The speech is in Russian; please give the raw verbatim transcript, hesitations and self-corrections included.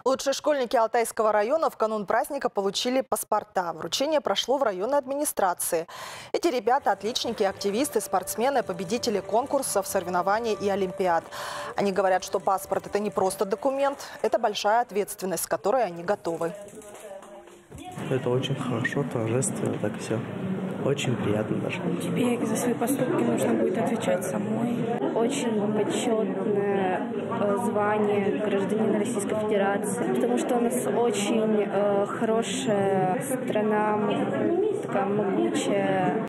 Лучшие школьники Алтайского района в канун праздника получили паспорта. Вручение прошло в районной администрации. Эти ребята – отличники, активисты, спортсмены, победители конкурсов, соревнований и олимпиад. Они говорят, что паспорт – это не просто документ, это большая ответственность, с которой они готовы. Это очень хорошо, торжественно, так все. Очень приятно даже. Теперь за свои поступки нужно будет отвечать самой. Очень почетное звание гражданина Российской Федерации, потому что у нас очень э, хорошая страна, такая могучая.